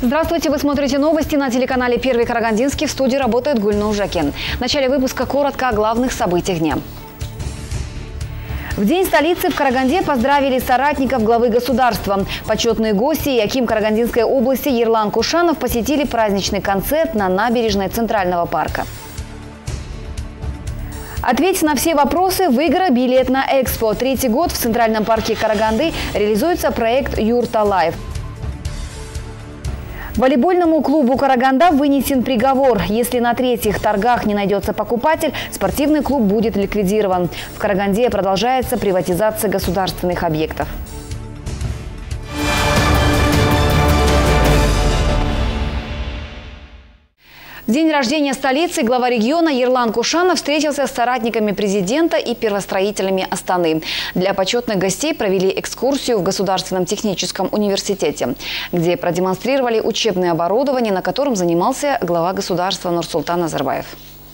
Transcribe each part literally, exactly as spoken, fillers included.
Здравствуйте, вы смотрите новости на телеканале «Первый Карагандинский». В студии работает Гульнур Жакин. В начале выпуска коротко о главных событиях дня. В День столицы в Караганде поздравили соратников главы государства. Почетные гости и аким Карагандинской области Ерлан Кушанов посетили праздничный концерт на набережной Центрального парка. Ответь на все вопросы, выиграй билет на Экспо. Третий год в Центральном парке Караганды реализуется проект «Юрта Лайв». Волейбольному клубу «Караганда» вынесен приговор. Если на третьих торгах не найдется покупатель, спортивный клуб будет ликвидирован. В Караганде продолжается приватизация государственных объектов. В день рождения столицы глава региона Ерлан Кушанов встретился с соратниками президента и первостроителями Астаны. Для почетных гостей провели экскурсию в Государственном техническом университете, где продемонстрировали учебное оборудование, на котором занимался глава государства Нурсултан Назарбаев.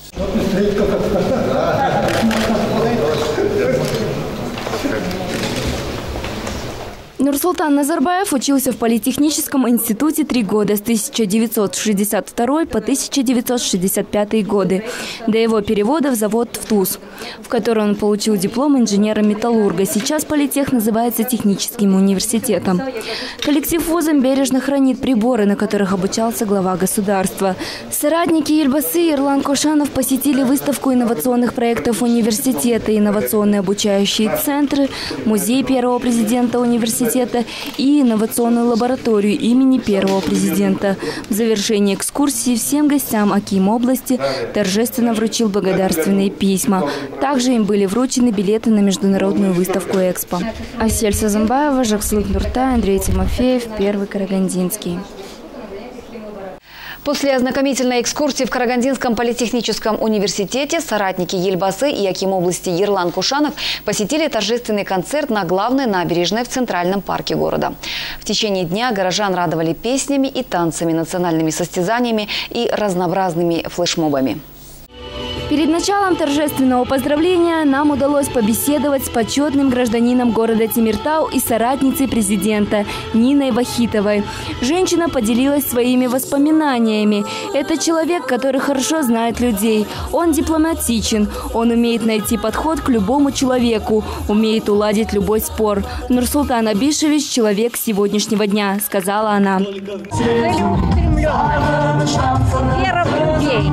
Нурсултан Назарбаев учился в Политехническом институте три года с тысяча девятьсот шестьдесят второго по тысяча девятьсот шестьдесят пятый годы, до его перевода в завод в ТУЗ, в который он получил диплом инженера-металлурга. Сейчас Политех называется Техническим университетом. Коллектив вуза бережно хранит приборы, на которых обучался глава государства. Соратники Ельбасы Ерлан Кушанов посетили выставку инновационных проектов университета, инновационные обучающие центры, музей первого президента университета и инновационную лабораторию имени первого президента. В завершении экскурсии всем гостям аким области торжественно вручил благодарственные письма. Также им были вручены билеты на международную выставку «Экспо». Асель Сазамбаева, Жакслык Нуртай, Андрей Тимофеев, Первый Карагандинский. После ознакомительной экскурсии в Карагандинском политехническом университете соратники Ельбасы и аким области Ерлан Кушанов посетили торжественный концерт на главной набережной в Центральном парке города. В течение дня горожан радовали песнями и танцами, национальными состязаниями и разнообразными флешмобами. Перед началом торжественного поздравления нам удалось побеседовать с почетным гражданином города Темиртау и соратницей президента Ниной Вахитовой. Женщина поделилась своими воспоминаниями. Это человек, который хорошо знает людей. Он дипломатичен, он умеет найти подход к любому человеку, умеет уладить любой спор. Нурсултан Абишевич – человек сегодняшнего дня, сказала она. Вера в людей.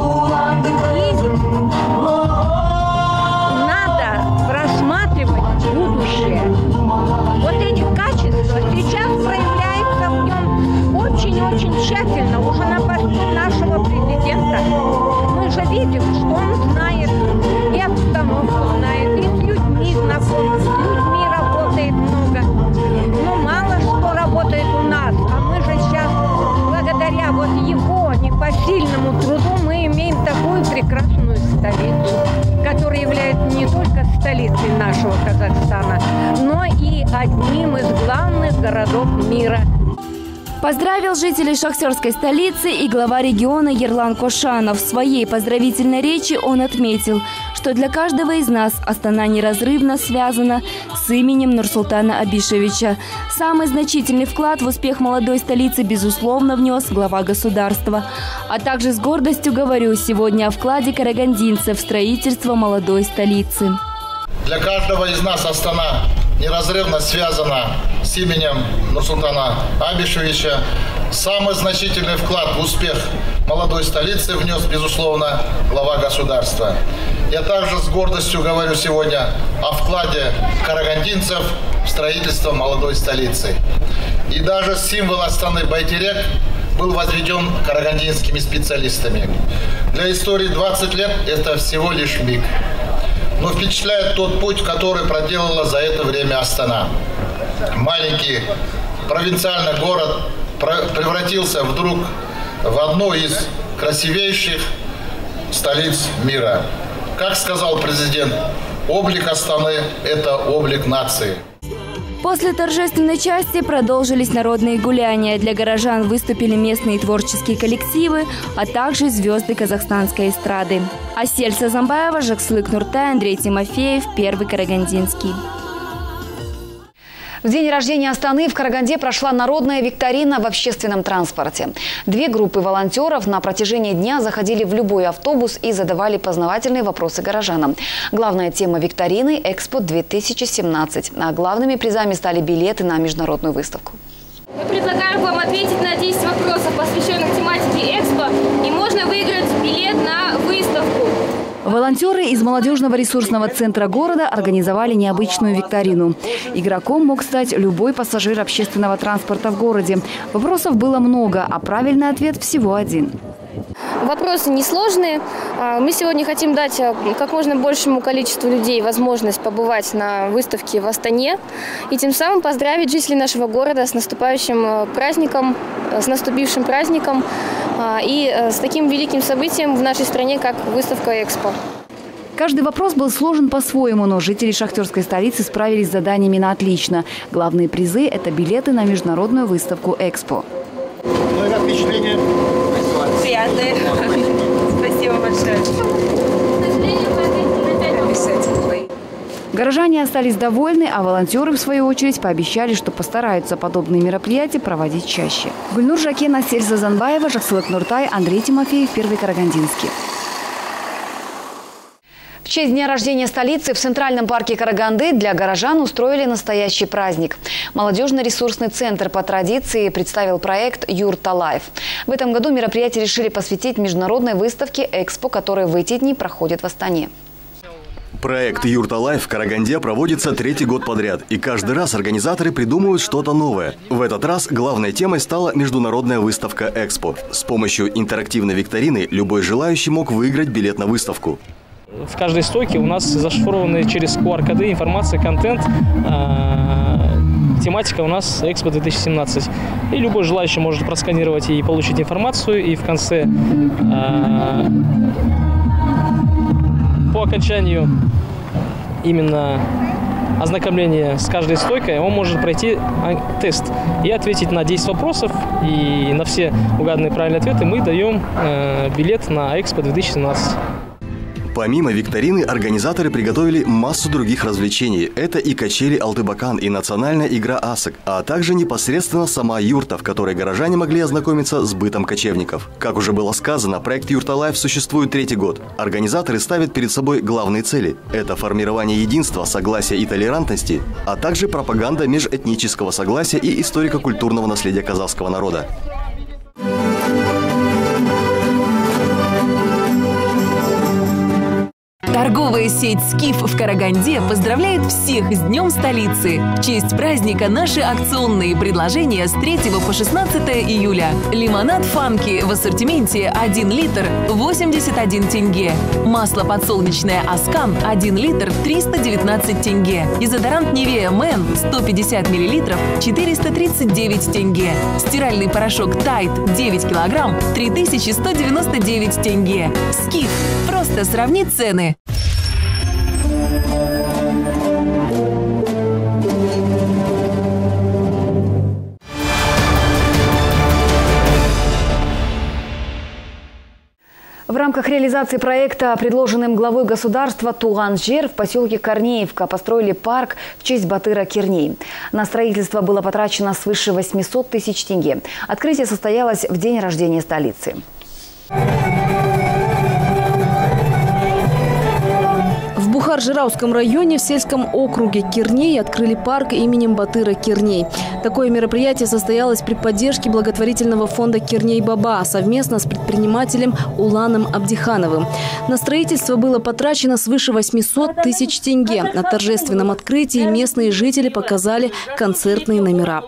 Надо просматривать будущее. Вот эти качества сейчас проявляются в нем очень-очень тщательно. Уже на посту нашего президента мы же видим, что он знает и обстановку знает, и с людьми знаком, с людьми работает много. Но мало что работает у нас. А мы же сейчас, благодаря вот его непосильному труду, мы имеем такую прекрасную столицу, которая является не только столицей нашего Казахстана, но и одним из главных городов мира. Поздравил жителей шахтерской столицы и глава региона Ерлан Кушанов. В своей поздравительной речи он отметил, что для каждого из нас Астана неразрывно связана с именем Нурсултана Абишевича. Самый значительный вклад в успех молодой столицы, безусловно, внес глава государства. А также с гордостью говорю сегодня о вкладе карагандинцев в строительство молодой столицы. Для каждого из нас Астана неразрывно связана с именем Нурсултана Абишевича. Самый значительный вклад в успех молодой столицы внес, безусловно, глава государства. Я также с гордостью говорю сегодня о вкладе карагандинцев в строительство молодой столицы. И даже символ Астаны Байтерек был возведен карагандинскими специалистами. Для истории двадцать лет – это всего лишь миг. Но впечатляет тот путь, который проделала за это время Астана. Маленький провинциальный город превратился вдруг в одну из красивейших столиц мира. Как сказал президент, облик Астаны – это облик нации. После торжественной части продолжились народные гуляния. Для горожан выступили местные творческие коллективы, а также звезды казахстанской эстрады. Асель Сазамбаева, Жакслык Нуртай, Андрей Тимофеев, Первый Карагандинский. В день рождения Астаны в Караганде прошла народная викторина в общественном транспорте. Две группы волонтеров на протяжении дня заходили в любой автобус и задавали познавательные вопросы горожанам. Главная тема викторины – Экспо две тысячи семнадцать. А главными призами стали билеты на международную выставку. Мы предлагаем вам ответить на десять вопросов, посвященных тематике Экспо, и можно выиграть билет на выставку. Волонтеры из молодежного ресурсного центра города организовали необычную викторину. Игроком мог стать любой пассажир общественного транспорта в городе. Вопросов было много, а правильный ответ всего один. Вопросы несложные. Мы сегодня хотим дать как можно большему количеству людей возможность побывать на выставке в Астане и тем самым поздравить жителей нашего города с наступающим праздником, с наступившим праздником и с таким великим событием в нашей стране, как выставка Экспо. Каждый вопрос был сложен по-своему, но жители шахтерской столицы справились с заданиями на отлично. Главные призы – это билеты на международную выставку Экспо. Ну и как впечатление? Приятное. Спасибо большое. Горожане остались довольны, а волонтеры, в свою очередь, пообещали, что постараются подобные мероприятия проводить чаще. Гульнур Жакена, Сельза Занбаева, Жаксылык Нуртай, Андрей Тимофеев, Первый Карагандинский. В честь дня рождения столицы в Центральном парке Караганды для горожан устроили настоящий праздник. Молодежный ресурсный центр по традиции представил проект «Юрта Лайф». В этом году мероприятие решили посвятить международной выставке «Экспо», которая в эти дни проходит в Астане. Проект «Юрта Лайф» в Караганде проводится третий год подряд, и каждый раз организаторы придумывают что-то новое. В этот раз главной темой стала международная выставка «Экспо». С помощью интерактивной викторины любой желающий мог выиграть билет на выставку. В каждой стойке у нас зашифрованы через ку ар коды информация, контент. Тематика у нас Экспо две тысячи семнадцать. И любой желающий может просканировать и получить информацию. И в конце, по окончанию именно ознакомления с каждой стойкой, он может пройти тест и ответить на десять вопросов. И на все угаданные правильные ответы мы даем билет на Экспо две тысячи семнадцать. Помимо викторины, организаторы приготовили массу других развлечений. Это и качели Алтыбакан, и национальная игра асык, а также непосредственно сама юрта, в которой горожане могли ознакомиться с бытом кочевников. Как уже было сказано, проект «Юрта Лайф» существует третий год. Организаторы ставят перед собой главные цели. Это формирование единства, согласия и толерантности, а также пропаганда межэтнического согласия и историко-культурного наследия казахского народа. Торговая сеть «Скиф» в Караганде поздравляет всех с Днем столицы. В честь праздника наши акционные предложения с третьего по шестнадцатое июля. Лимонад «Фанки» в ассортименте один литр восемьдесят один тенге. Масло подсолнечное «Аскан» один литр триста девятнадцать тенге. Дезодорант «Нивея Мэн» сто пятьдесят миллилитров четыреста тридцать девять тенге. Стиральный порошок «Тайд» девять килограмм три тысячи сто девяносто девять тенге. «Скиф». Просто сравни цены. В рамках реализации проекта, предложенным главой государства Туган Жер, в поселке Корнеевка построили парк в честь Батыра Керней. На строительство было потрачено свыше восьмисот тысяч тенге. Открытие состоялось в день рождения столицы. В Бухар-Жирауском районе в сельском округе Керней открыли парк именем Батыра Керней. Такое мероприятие состоялось при поддержке благотворительного фонда «Керней-Баба» совместно с предпринимателем Уланом Абдихановым. На строительство было потрачено свыше восьмисот тысяч тенге. На торжественном открытии местные жители показали концертные номера.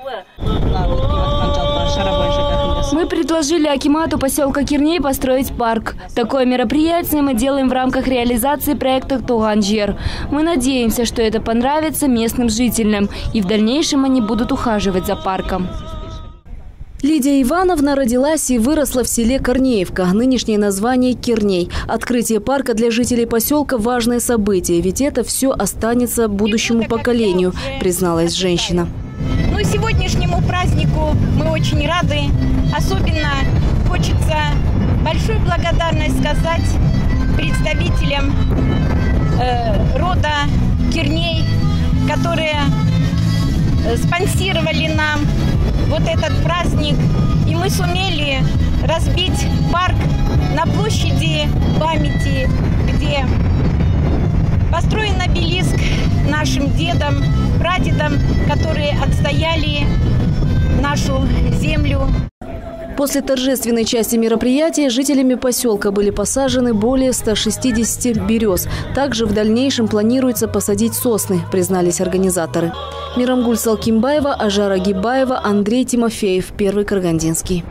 Мы предложили акимату поселка Керней построить парк. Такое мероприятие мы делаем в рамках реализации проекта «Туган Жер». Мы надеемся, что это понравится местным жителям, и в дальнейшем они будут ухаживать за парком. Лидия Ивановна родилась и выросла в селе Корнеевка, нынешнее название Керней. Открытие парка для жителей поселка – важное событие, ведь это все останется будущему поколению, призналась женщина. Ну, сегодняшнему празднику мы очень рады. Особенно хочется большую благодарность сказать представителям э, рода Керней, которые спонсировали нам вот этот праздник. И мы сумели разбить парк на площади памяти, где построен обелиск нашим дедам, прадедам, которые отстояли нашу землю. После торжественной части мероприятия жителями поселка были посажены более ста шестидесяти берез. Также в дальнейшем планируется посадить сосны, признались организаторы. Мирамгуль Салкимбаева, Ажара Гибаева, Андрей Тимофеев, Первый Карагандинский.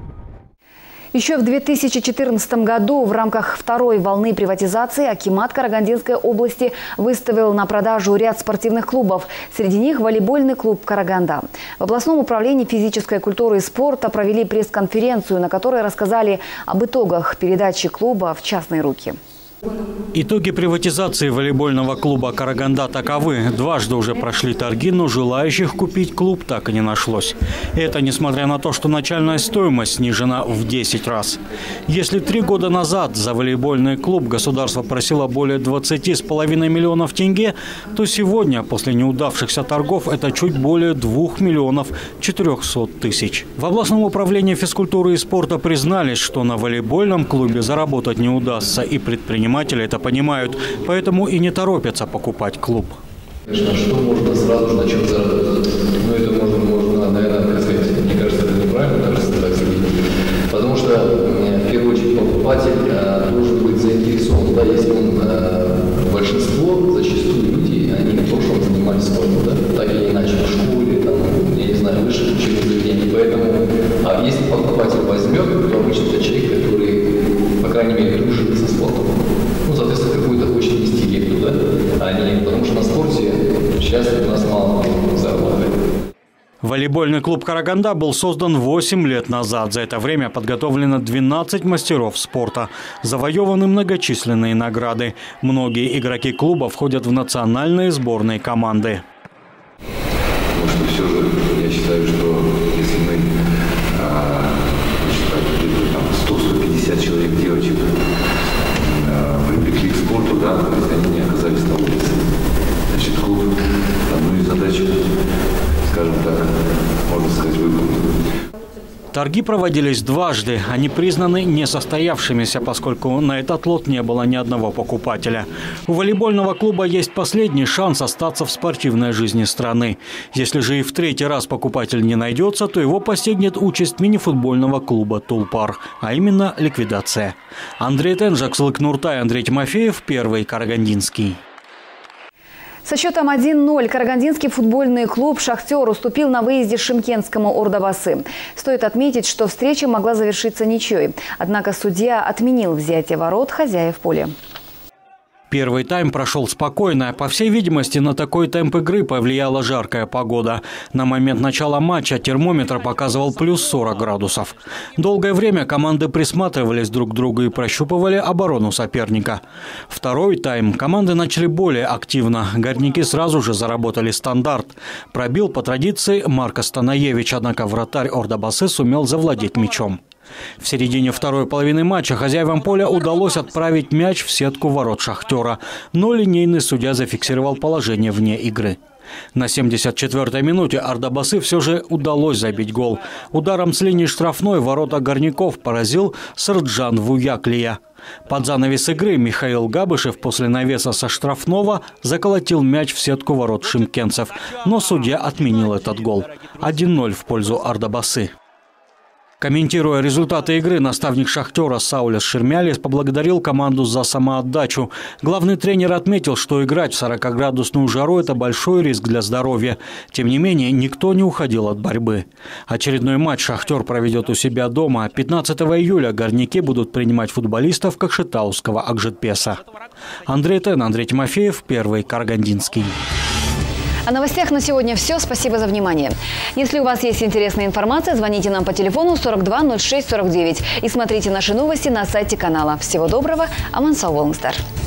Еще в две тысячи четырнадцатом году в рамках второй волны приватизации акимат Карагандинской области выставил на продажу ряд спортивных клубов. Среди них волейбольный клуб «Караганда». В областном управлении физической культуры и спорта провели пресс-конференцию, на которой рассказали об итогах передачи клуба в частные руки. Итоги приватизации волейбольного клуба «Караганда» таковы. Дважды уже прошли торги, но желающих купить клуб так и не нашлось. Это несмотря на то, что начальная стоимость снижена в десять раз. Если три года назад за волейбольный клуб государство просило более двадцати с половиной миллионов тенге, то сегодня, после неудавшихся торгов, это чуть более двух миллионов четырехсот тысяч. В областном управлении физкультуры и спорта признались, что на волейбольном клубе заработать не удастся, и предприниматели Предприниматели это понимают, поэтому и не торопятся покупать клуб. Конечно, что можно сразу же начать заработать? Ну, это можно, можно, наверное, так сказать, мне кажется, это неправильно, кажется, так сказать. Потому что, в первую очередь, покупатель а, должен быть заинтересован. Да, если он, а, большинство, зачастую люди, они в прошлом занимались спортом, да, так или иначе, в школе, там, я не знаю, высших учебных заведений. Поэтому, а если покупатель возьмет, то обычно это человек, который, по крайней мере, дружит со спортом. Ну, соответственно, какой-то хочет нести лепту, да? А не потому что на спорте сейчас у нас мало зарабатывает. Волейбольный клуб «Караганда» был создан восемь лет назад. За это время подготовлено двенадцать мастеров спорта. Завоеваны многочисленные награды. Многие игроки клуба входят в национальные сборные команды. Потому что все же, я считаю, что если мы а, сто — сто пятьдесят человек девочек привлекли к спорту, да, то есть они не оказались на улице. Значит, клуб одну из задач, скажем так, можно сказать, выполнил. Торги проводились дважды. Они признаны несостоявшимися, поскольку на этот лот не было ни одного покупателя. У волейбольного клуба есть последний шанс остаться в спортивной жизни страны. Если же и в третий раз покупатель не найдется, то его постигнет участь мини-футбольного клуба «Тулпар», а именно ликвидация. Андрей Тенжак, Сылык Нуртай, Андрей Тимофеев, Первый Карагандинский. Со счетом один ноль карагандинский футбольный клуб «Шахтер» уступил на выезде Шымкентскому «Ордабасы». Стоит отметить, что встреча могла завершиться ничьей. Однако судья отменил взятие ворот хозяев поля. Первый тайм прошел спокойно. По всей видимости, на такой темп игры повлияла жаркая погода. На момент начала матча термометр показывал плюс сорок градусов. Долгое время команды присматривались друг к другу и прощупывали оборону соперника. Второй тайм команды начали более активно. Горняки сразу же заработали стандарт. Пробил по традиции Марко Станаевич, однако вратарь «Ордабасы» сумел завладеть мячом. В середине второй половины матча хозяевам поля удалось отправить мяч в сетку ворот «Шахтера», но линейный судья зафиксировал положение вне игры. На семьдесят четвёртой минуте «Ордабасы» все же удалось забить гол. Ударом с линии штрафной ворота горняков поразил Сырджан Вуяклия. Под занавес игры Михаил Габышев после навеса со штрафного заколотил мяч в сетку ворот шымкентцев, но судья отменил этот гол. один ноль в пользу «Ордабасы». Комментируя результаты игры, наставник «Шахтера» Саулес Ширмялис поблагодарил команду за самоотдачу. Главный тренер отметил, что играть в сорокаградусную жару – это большой риск для здоровья. Тем не менее, никто не уходил от борьбы. Очередной матч «Шахтер» проведет у себя дома. пятнадцатого июля горняки будут принимать футболистов Кокшетауского Акжетпеса. Андрей Тен, Андрей Тимофеев, Первый Карагандинский. О новостях на сегодня все. Спасибо за внимание. Если у вас есть интересная информация, звоните нам по телефону сорок два ноль шесть сорок девять и смотрите наши новости на сайте канала. Всего доброго. Аман сау болыңыздар.